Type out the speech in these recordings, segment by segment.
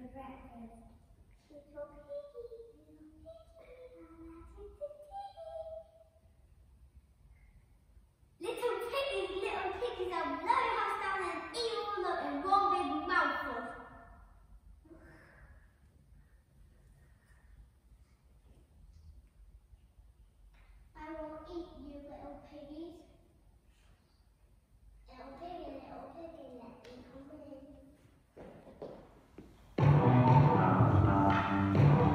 breakfast. Little piggy, little piggies are blow your house down and eat all up in one big mouthful. I will eat you, little piggies. Little piggy, let me come in.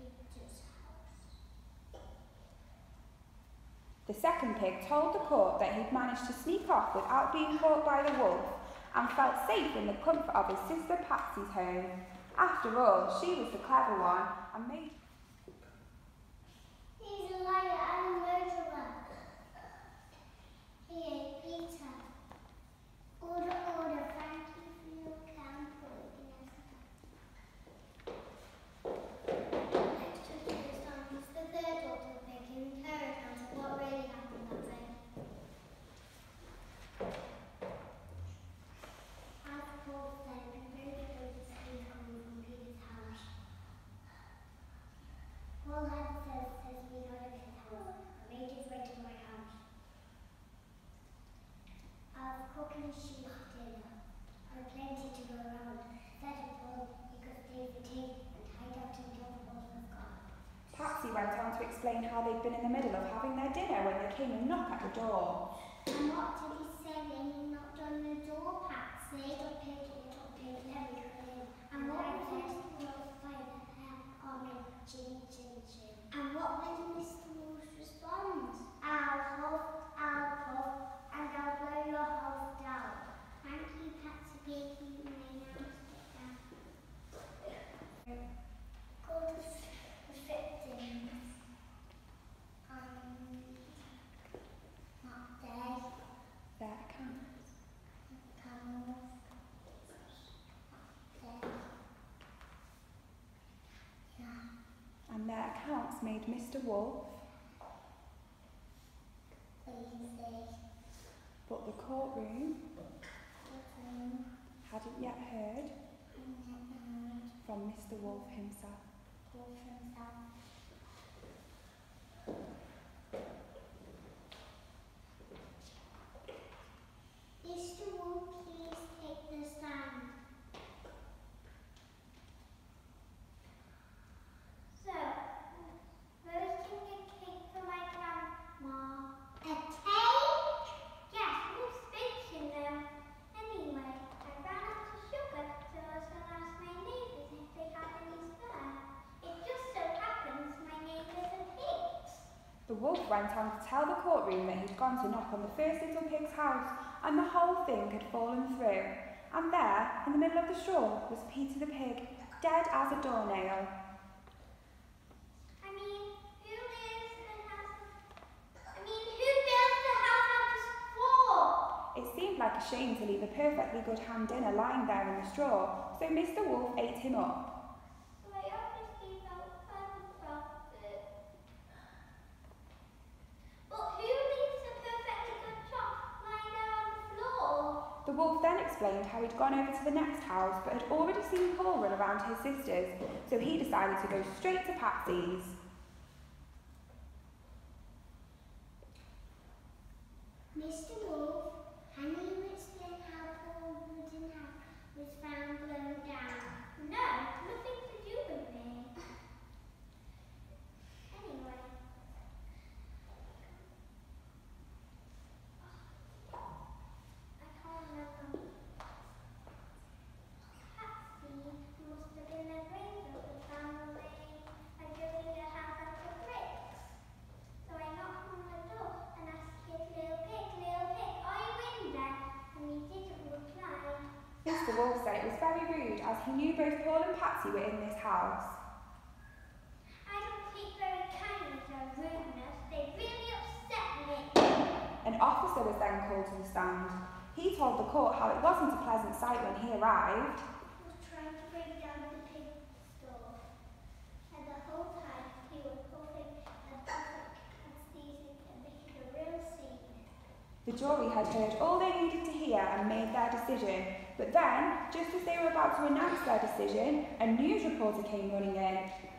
Peter's house. The second pig told the court that he'd managed to sneak off without being caught by the wolf and felt safe in the comfort of his sister Patsy's home. After all, she was the clever one and made... He's a liar and a murderer. He ate Peter. Order, order, thank you for your counsel, Next to the son was the third daughter pig, giving her account of what really happened that day. As Paul said, I'm very good to see coming from Peter's house. Paul had says we got in his house and made his way to my house. I was cooking sheep dinner and plenty to go around. That is all because David came and tied up and told the wolf was gone. Patsy went on to explain how they'd been in the middle of having their dinner when there came a knock at the door. And what did he say when he knocked on the door, Patsy? Little pig, let me come in. And what was Mr. Wolf by the hair on him? Chin, chin, chin. And what was Mr. Wolf's response? I'll huff, I'll puff, and I'll blow your house down. Thank you, Patsy Pig. You may now sit down. God was victims. That day. Their accounts. Camels. That day. Yeah. And their accounts made Mr. Wolf, but the courtroom hadn't yet heard from Mr. Wolf himself. Mr. Wolf, please take the stand. So, roasting a cake for my grandma. A cake? Yes, who's baking them? Anyway, I ran out of sugar, so I was going to ask my neighbours if they had any spare. It just so happens my neighbours are pigs. The wolf went on to tell the courtroom that he'd gone to knock on the first little pig's house and the whole thing had fallen through. And there, in the middle of the straw, was Peter the pig, dead as a doornail. Who built the house number 4? It seemed like a shame to leave a perfectly good ham dinner lying there in the straw, so Mr. Wolf ate him up. I obviously felt bad about it. But who leaves a perfectly good chop lying there on the floor? The wolf then explained how he'd gone over to the next house but had already seen Paul run around his sisters, so he decided to go straight to Patsy's. Mr. Wolf, can you explain how Paul's wooden house was found blown down? No, nothing to do with me. Anyway. I can't remember. Patsy must have been a brave little family by building a house out of bricks. So I knocked on the door and asked his little pig, are you in there? And he didn't reply. Mr. Wolf said it was very rude as he knew both Paul and Patsy were in this house. I don't take very kindly to rudeness. They really upset me. An officer was then called to the stand. He told the court how it wasn't a pleasant sight when he arrived. He was trying to break down the pig store. And the whole time he was puffing and puffing and sneezing and making a real scene. The jury had heard all they needed to hear and made their decision. But then, just as they were about to announce their decision, a news reporter came running in.